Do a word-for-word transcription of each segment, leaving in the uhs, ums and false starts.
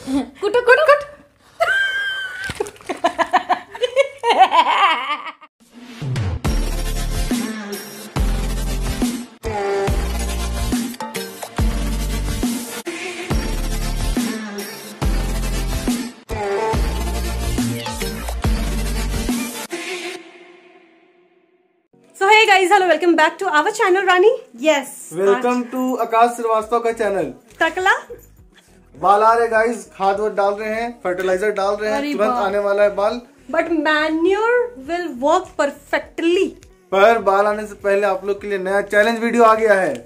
कुट कुट कुट। So hey guys, hello, welcome back to our channel, Rani. Yes. Welcome to Akash Shrivastava का channel. टकला बाल आ रहे गाइस, खाद वाद डाल रहे हैं, फर्टिलाइजर डाल रहे हैं, तुरंत आने वाला है बाल। But manure will work perfectly. पर बाल आने से पहले आप लोग के लिए नया चैलेंज वीडियो आ गया है,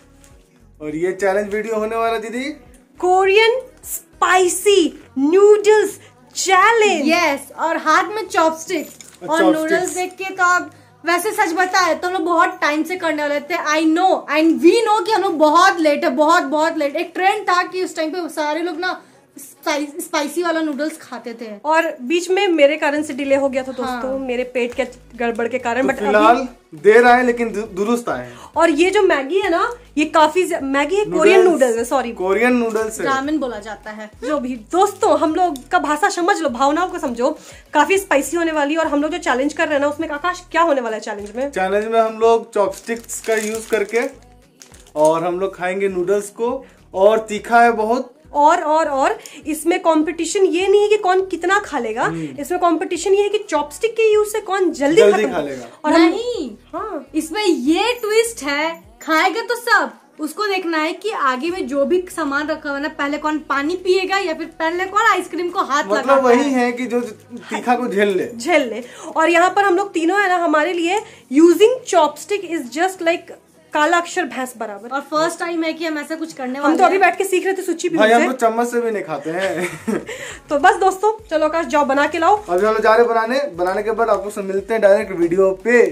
और ये चैलेंज वीडियो होने वाला दीदी Korean spicy noodles challenge. Yes, और हाथ में चॉपस्टिक और नूडल्स देख के तो आप वैसे सच बताए तो हम लोग बहुत टाइम से करने वाले थे। I know and we know कि हम लोग बहुत लेट है, बहुत बहुत लेट। एक ट्रेंड था कि उस टाइम पे सारे लोग ना स्पाइसी वाला नूडल्स खाते थे, और बीच में मेरे कारण से डिले हो गया था दोस्तों। हाँ। मेरे पेट के गड़बड़ के कारण। तो बट फिलहाल देर आए लेकिन दुरुस्त आए हैं। और ये जो मैगी है ना, ये काफी मैगी है, कोरियन नूडल्स है, सॉरी कोरियन नूडल्स है, रामेन बोला जाता है। जो भी दोस्तों, हम लोग का भाषा समझ लो, भावनाओं को समझो। काफी स्पाइसी होने वाली है। और हम लोग जो चैलेंज कर रहे हैं ना, उसमें आकाश क्या होने वाला है चैलेंज में? चैलेंज में हम लोग चॉपस्टिक्स का यूज करके और हम लोग खाएंगे नूडल्स को, और तीखा है बहुत। और और और इसमें कंपटीशन ये नहीं है कि कौन कितना खा लेगा, इसमें कंपटीशन ये है कि चॉपस्टिक के यूज से कौन जल्दी, जल्दी खा लेगा। और नहीं, हाँ, इसमें ये ट्विस्ट है, खाएगा तो सब, उसको देखना है कि आगे में जो भी सामान रखा हुआ है ना, पहले कौन पानी पिएगा या फिर पहले कौन आइसक्रीम को हाथ लगाता है। मतलब वही है कि जो तीखा को झेल ले झेल ले। और यहाँ पर हम लोग तीनों है ना, हमारे लिए using chopstick is just like काला अक्षर भैंस बराबर। और फर्स्ट टाइम है कि हम ऐसा कुछ करने वाले हम तो अभी बैठ के सीख रहे थे सुची भी। भाई हम तो चम्मच से भी नहीं खाते हैं। तो बस दोस्तों, चलो आकाश जाओ बना के लाओ। अभी हम लोग जा रहे बनाने बनाने के बाद आप लोग से मिलते हैं डायरेक्ट वीडियो पे।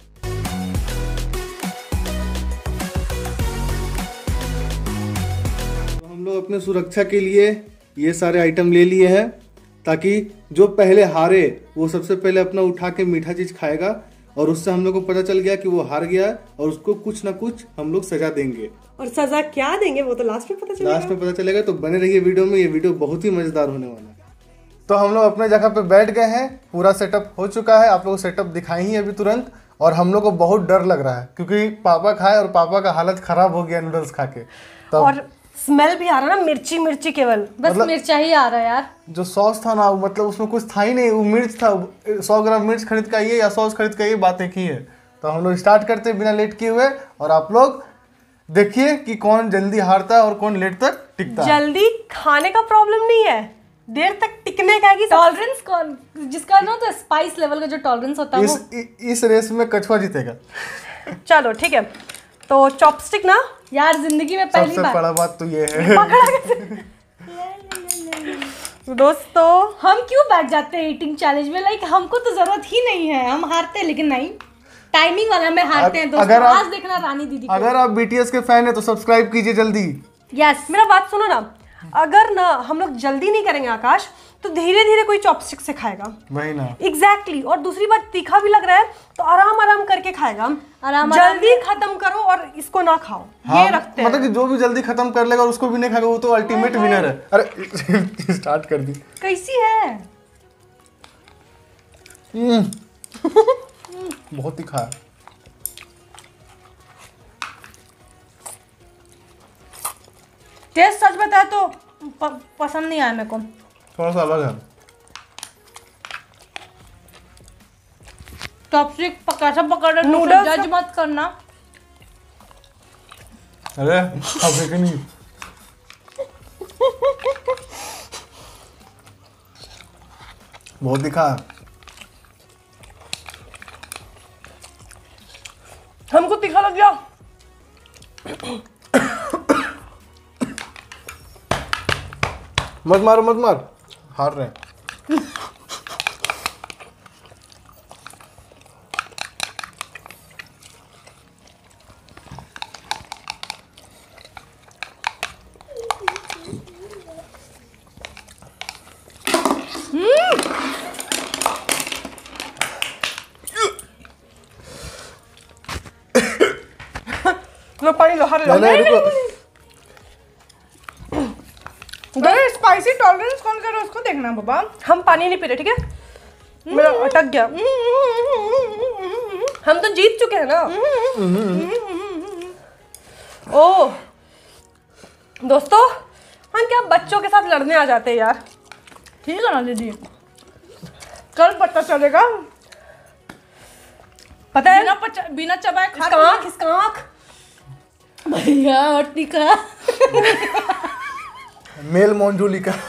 तो हम लोग अपने सुरक्षा के लिए ये सारे आइटम ले लिए हैं, ताकि जो पहले हारे वो सबसे पहले अपना उठा के मीठा चीज खाएगा, और उससे हम लोग को पता चल गया कि वो हार गया, और उसको कुछ ना कुछ हम लोग सजा देंगे। और सजा क्या देंगे वो तो लास्ट में पता चलेगा। लास्ट में पता चलेगा, तो बने रहिए वीडियो में। ये वीडियो बहुत ही मजेदार होने वाला है। तो हम लोग अपने जगह पे बैठ गए हैं, पूरा सेटअप हो चुका है। आप लोग सेटअप दिखाई ही अभी तुरंत। और हम लोग को बहुत डर लग रहा है, क्योंकि पापा खाए और पापा का हालत खराब हो गया नूडल्स खा के। तो और स्मेल भी आ रहा ना, मिर्ची मिर्ची केवल, बस मतलब मिर्चा ही आ रहा है यार। जो सॉस था ना, मतलब उसमें कुछ था ही नहीं, वो मिर्च था। सौ ग्राम मिर्च खरीद के आइए या सॉस खरीद के आइए, बातें की है। तो हम लोग स्टार्ट करते हैं बिना लेट किए हुए, और आप लोग देखिए कि कौन जल्दी हारता है और कौन लेट तक टिकता है। जल्दी खाने का प्रॉब्लम नहीं है, देर तक टिकने का है। टॉलरेंस कौन, जिसका ना तो स्पाइस लेवल का जो टॉलरेंस होता है, इस, वो इस रेस में कछुआ जीतेगा। चलो ठीक है, तो चॉपस्टिक ना यार जिंदगी में पहली सबसे बार। बड़ा बात तो ये है। दोस्तों हम क्यों बैठ जाते हैं ईटिंग चैलेंज में? लाइक हमको तो जरूरत ही नहीं है, हम हारते हैं। लेकिन नहीं, टाइमिंग वाला में हारते हैं दोस्तों। अगर आज देखना रानी दीदी को। अगर आप बीटीएस के फैन है तो सब्सक्राइब कीजिए जल्दी। यस, मेरा बात सुनो ना, अगर ना हम लोग जल्दी नहीं करेंगे आकाश, तो धीरे धीरे कोई चॉपस्टिक से खाएगा। वही ना, एग्जैक्टली exactly। और दूसरी बात, तीखा भी लग रहा है तो आराम आराम करके खाएगा। आराम जल्दी खत्म करो और इसको ना खाओ। हाँ, ये रखते हैं, मतलब कि जो भी जल्दी खत्म कर लेगा और उसको भी नहीं खाएगा, वो तो अल्टीमेट विनर है। अरे स्टार्ट कर दी। कैसी है? बहुत तीखा है। टेस्ट सच बताया तो प, पसंद नहीं आया मेरे को, थोड़ा सा अलग है। चॉपस्टिक कैसा पकड़ रहे नूडल्स जज मत करना। अरे अब देख नहीं, बहुत तीखा है। हमको तीखा लग गया। मत मारो मत मार, हार रहे हैं। लो पानी लो, हर लो। स्पाइसी टॉलरेंस कौन कर रहा है उसको देखना बाबा। हम पानी नहीं पी रहे, ठीक है? मेरा अटक गया। हम तो जीत चुके हैं ना। ओह दोस्तों, हम क्या बच्चों के साथ लड़ने आ जाते हैं यार। ठीक है ना दीदी, कल पता चलेगा। पता है बिना पचा, बिना चबाए खा इसका आँख, इसका आँख भैया और टीका मेल मोंजूली का।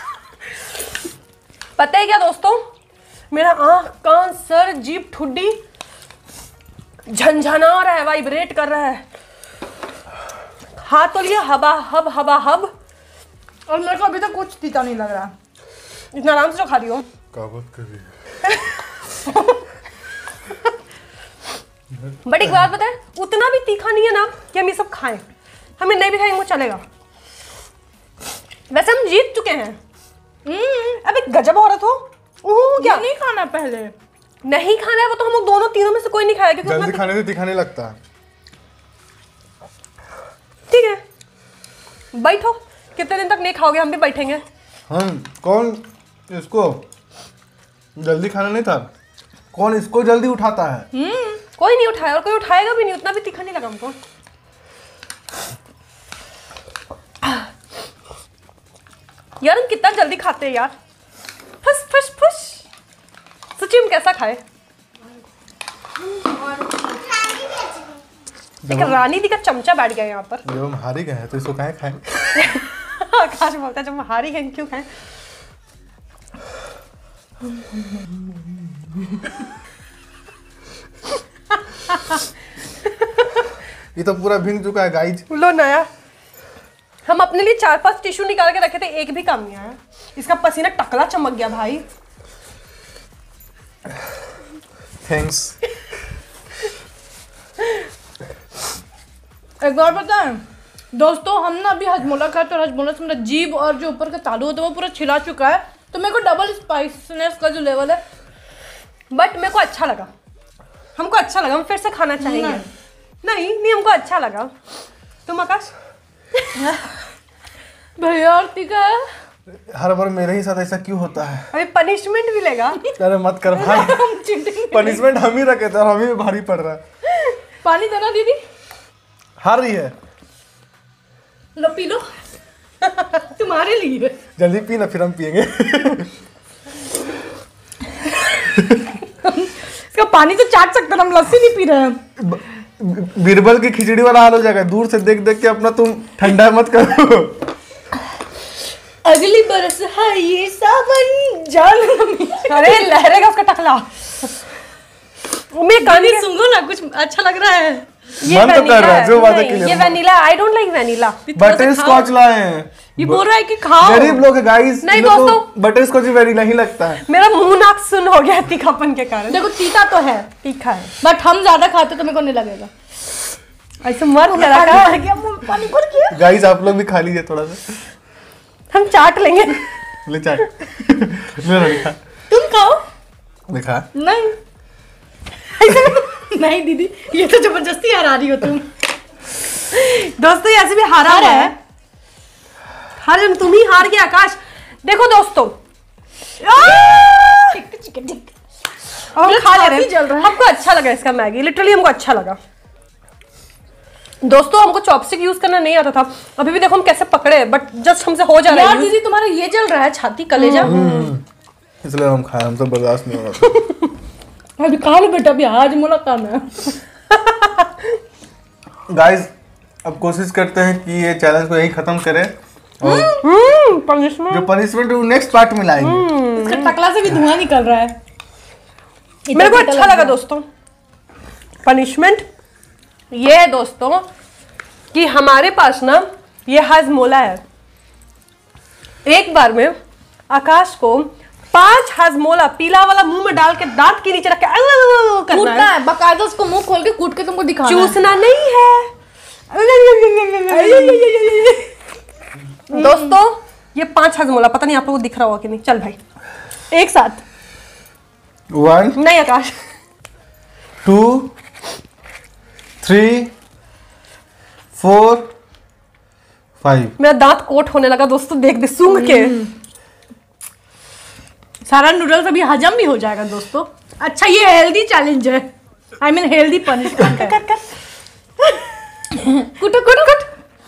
पता है क्या दोस्तों, मेरा आँख, कान, सर, जीभ, ठुड्डी झंझना रहा है, वाइब्रेट कर रहा है। हाथ तो लिया हबा हब हबा हब, और मेरे को अभी तक कुछ तीता नहीं लग रहा। इतना आराम से जो खा रही हो। क्या बात कर रही है? बट एक बात पता है, उतना भी तीखा नहीं है ना कि हम ये सब खाएं। हमें नहीं भी खाएंगे वो चलेगा। वैसे हम जीत चुके हैं। अब एक गजब औरत हो। ओह क्या नहीं खाना पहले, नहीं खाना है वो तो हम लोग दोनों तीनों में से कोई नहीं खाएगा क्योंकि जल्दी उतना खाने से तीखा नहीं लगता। ठीक है, बैठो। कितने दिन तक नहीं खाओगे? हम भी बैठेंगे। हम कौन इसको जल्दी खाना नहीं था, कौन इसको जल्दी उठाता है? हम्म कोई नहीं उठाया और कोई उठाएगा भी नहीं। उतना भी तीखा नहीं लगा हमको। यार हम कितना जल्दी खाते हैं यार। फस फस फस। सच्ची हम कैसा खाए? एक रानी दी का चमचा बैठ गया यहाँ पर। जब हम हार ही गए हैं तो इसको काहे खाएं? आकाश बोलता है जब हम हार ही गए क्यों खाएं? ये तो पूरा भींग चुका है गाइज। लो नया। हम अपने लिए चार पांच टिश्यू निकाल के रखे थे, एक भी काम नहीं आया। इसका पसीना टकला चमक गया भाई। थैंक्स। एक बार पता है दोस्तों, हम ना अभी हजमोला खाए तो हजमोला से मेरा जीभ और जो ऊपर का तालू होता है वो पूरा छिला चुका है। तो मेरे को डबल स्पाइसनेस का जो लेवल है, बट मेरे को अच्छा लगा। हमको अच्छा लगा, हम फिर से खाना चाहेंगे। नहीं नहीं, नहीं हमको अच्छा लगा। तुम आकाश? भैया और टीका है। हर बार मेरे ही साथ ऐसा क्यों होता है? अभी पनिशमेंट मिलेगा। अरे मत कर भाई। पनिशमेंट हम ही रखे थे और हमें भी भारी पड़ रहा है। पानी देना दीदी। हार रही है, लो पी लो। तुम्हारे लिए। जल्दी पी ना, फिर हम पियेंगे। इसका पानी तो चाट सकते, हम लस्सी नहीं पी रहे हैं। बीरबल की खिचड़ी वाला हाल हो जाएगा। दूर से देख देख के अपना तुम ठंडा मत करो। अगली बरस है ये सावन जान। अरे लहरेगा उसका टकला। मैं गाने सुनो ना, कुछ अच्छा लग रहा है। ये मन तो कर रहा है जो वादे के लिए। ये vanilla, I don't like vanilla. Butterscotch लाए हैं। ये बोल रहा है कि खाओ। गरीब लोग है गाइस। नहीं दोस्तों, बटर स्कॉच वेरी नहीं लगता है। मेरा मुंह नाक सुन हो गया तीखापन के कारण। देखो तीता तो है, तीखा है, बट हम ज्यादा खाते तो मेरे को नहीं लगेगा। ऐसे मत करा कर। पानी भर गया। गाइस आप लोग भी खा लीजिए थोड़ा सा। हम चाट लेंगे। ले चाट। ले लिखा। तुम खाओ। लिखा। नहीं नहीं दीदी, ये तो जबरदस्ती हरा रही हो तुम। दोस्तों ये ऐसे भी हारा हारा है। है। हारे तुम ही हार गए आकाश। देखो दोस्तों, और हम खा ले रहे जल रहा हैं। है। हमको अच्छा लगा इसका मैगी, लिटरली हमको अच्छा लगा। दोस्तों हमको चॉपस्टिक यूज करना नहीं आता था। अभी भी देखो हम कैसे पकड़े, बट जस्ट हमसे हो जा रहा यार है। दीदी तुम्हारा ये जल रहा है, छाती कलेजा। इसलिए हम खाए, हमसे बर्दाश्त नहीं हो रहा। अभी खा लो बेटा, अभी आज मुलाकात है। गाइस अब कोशिश करते हैं कि ये चैलेंज को यही खत्म करें और पनिशमेंट जो पनिशमेंट है वो नेक्स्ट पार्ट में लाएंगे। इसका टकला से भी धुआं निकल रहा है। मेरे को अच्छा लगा दोस्तों। पनिशमेंट ये है दोस्तों कि हमारे पास ना ये हाजमोला है। एक बार में आकाश को पांच हाजमोला पीला वाला मुंह में डाल के दांत के नीचे रख के करना कूटना है, बकायदा उसको मुंह खोल के कूट के तुमको दिखाना है। चूसना नहीं है। दोस्तों ये पांच हाजमोला, पता नहीं आप लोगों को दिख रहा होगा कि नहीं। चल भाई एक साथ। वन नहीं Akash. Two three four five. मेरा दांत कोट होने लगा दोस्तों, देख दे सूंघ के। सारा नूडल्स अभी हजम भी हो जाएगा दोस्तों। अच्छा ये हेल्दी चैलेंज है, आई मीन हेल्दी पनिशमेंट है। कर कर कुट कुट कुट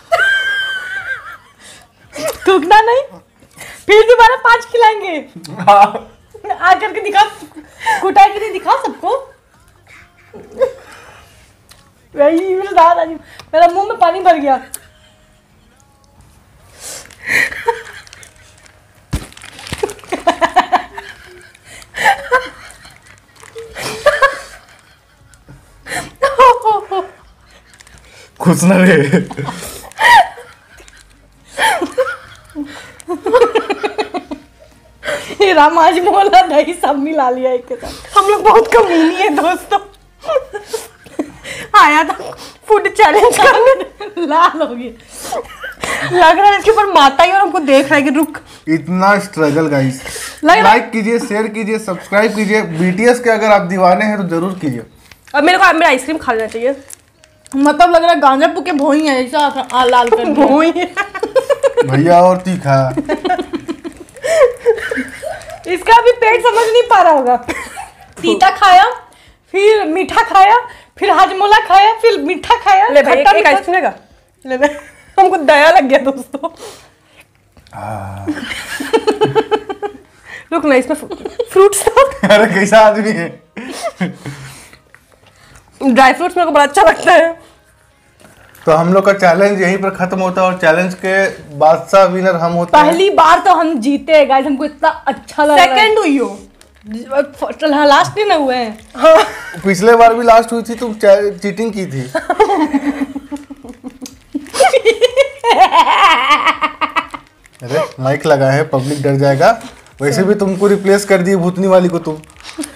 थूकना नहीं, फिर दोबारा पांच खिलाएंगे। आ करके दिखा, कुटा के नहीं दिखा सबको। वही मेरे दांत आज, मेरा मुंह में पानी भर गया। खुश न रहे। राम आज मोला दही सब मिला लिया एक के साथ। हम लोग बहुत कमीनी है दोस्तों। आया था फूड चैलेंज करने, लाल हो गई। लग रहा है इसके ऊपर माता ही और हमको देख रहा है कि रुक। इतना स्ट्रगल गाइस। लग रहा है- लाइक कीजिए, शेयर कीजिए, सब्सक्राइब कीजिए। बीटीएस के अगर आप दीवाने हैं तो जरूर कीजिए। अब मेरे को मेरा आइसक्रीम खा लेना चाहिए। मतलब लग रहा है गांजा पुके भोई है ऐसा आ, लाल कर दिया। भोई भैया और तीखा। इसका भी पेट समझ नहीं पा रहा होगा। तीता खाया, फिर मीठा खाया, फिर हाजमोला खाया, फिर मीठा खाया। ले भाई, खट्टा एक, एक मीठा- आइसक्रीम लेगा। ले ले, हमको दया लग गया दोस्तों। रुक ना, इसमें फ्रूट्स। अरे कैसा आदमी है। ड्राई फ्रूट्स मेरे को बड़ा अच्छा लगता है। तो हम लोग का चैलेंज यहीं पर खत्म होता है और चैलेंज के बादशाह विनर हम होते हैं। पहली बार तो हम जीते हैं गाइस, हमको इतना अच्छा लग रहा है। सेकंड हुई हो, लास्ट नहीं ना हुए हैं। हाँ। पिछले बार भी लास्ट हुई थी, तुम चीटिंग की थी। अरे माइक लगा है, पब्लिक डर जाएगा। वैसे भी तुमको रिप्लेस कर दिए भूतनी वाली को तुम।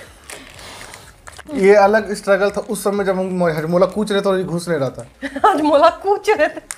ये अलग स्ट्रगल था उस समय जब हम हजमोला कूच रहे थे और ये घुस नहीं रहा था। आज मोला कूच रहे थे।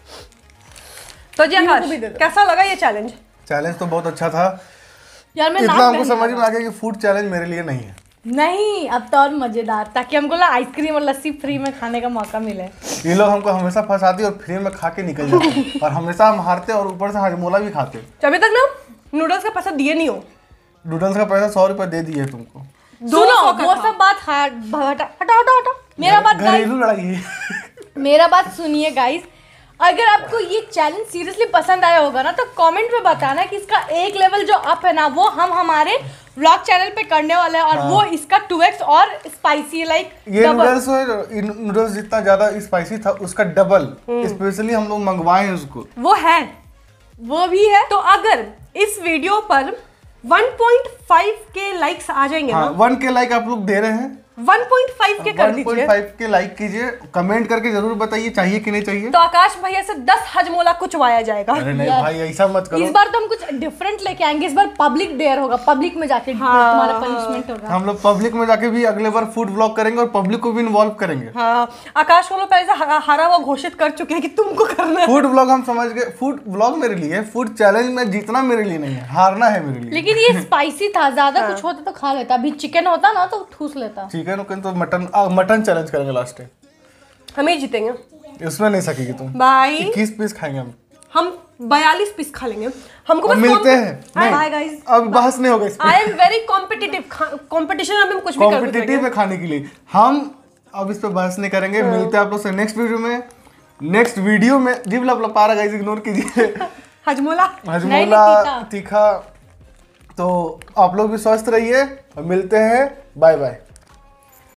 तो जी आकाश, कैसा लगा ये चैलेंज? चैलेंज तो बहुत अच्छा था। यार मैं इतना नाक हमको नहीं समझ लगा। में आ गया कि फूड चैलेंज मेरे लिए नहीं है। नहीं, अब तो और मजेदार, ताकि हमको ना आइसक्रीम और लस्सी फ्री में खाने का मौका मिले। ये लोग हमको हमेशा फंसाती और फ्री में खा के निकल जाते और हमेशा हम हारते और ऊपर से हजमोला भी खाते। अभी तक ना नूडल्स का पैसा दिए नहीं हो। नूडल्स का पैसा सौ रुपए दे दिए तुमको। सुनो वो सब बात हटा हटा हटा हटा मेरा बात गाइस, घरेलू लड़ाई है। मेरा बात सुनिए गाइस। अगर आपको ये चैलेंज सीरियसली पसंद आया होगा ना तो कमेंट में बताना कि इसका एक लेवल जो अप है ना वो हम हमारे व्लॉग चैनल पे करने वाले हैं और हाँ। वो इसका टू एक्स और स्पाइसी लाइक ये नूडल्स नूडल्स जितना ज्यादा स्पाइसी था उसका डबल स्पेशली हम लोग मंगवाए हैं उसको। वो है, वो भी है। तो अगर इस वीडियो पर वन पॉइंट फाइव के लाइक्स आ जाएंगे हाँ, ना, वन के लाइक आप लोग दे रहे हैं, वन पॉइंट फाइव के कर वन पॉइंट दीजिए, फाइव के लाइक कीजिए, कमेंट करके जरूर बताइए चाहिए कि नहीं चाहिए। तो आकाश भैया से दस हजमोला कुचवाया जाएगा। अरे नहीं यार, भाई ऐसा मत करो। इस बार तो हम कुछ डिफरेंट लेके आएंगे। इस बार पब्लिक डेयर होगा, पब्लिक में जाके हाँ। तुम्हारा पनिशमेंट होगा। हम लोग पब्लिक में जाके भी अगले बार फूड व्लॉग करेंगे और पब्लिक को भी इन्वॉल्व करेंगे। हाँ, आकाश को लोग पहले से हरा हरा हुआ घोषित कर चुके हैं कि तुमको करना है। फूड व्लॉग हम समझ गए, फूड व्लॉग मेरे लिए, फूड चैलेंज में जीतना मेरे लिए नहीं है, हारना है मेरे लिए। लेकिन ये स्पाइसी था, ज्यादा कुछ होता तो खा लेता। अभी चिकन होता ना तो ठूस लेता। चिकन उकन तो मटन आ, मटन चैलेंज करेंगे लास्ट टाइम, हम ही जीतेंगे। उसमें नहीं सकेगी तुम। बाय। इक्कीस पीस खाएंगे हम। हम बयालीस पीस खा लेंगे। हमको अब बस मिलते हैं। बाय नहीं, गाइस। अब बहस नहीं होगा इस पे। I am very competitive. Competition में हम कुछ भी कर कॉम्पिटिटिव है खाने के लिए। हम अब इस पे बहस नहीं करेंगे। मिलते हैं आप लोग से नेक्स्ट वीडियो में। नेक्स्ट वीडियो में जीव लपलपा रहा गाइस, इग्नोर कीजिए। हजमोला हजमोला तीखा। तीखा। तो आप लोग भी स्वस्थ रहिए और मिलते हैं। Bye bye.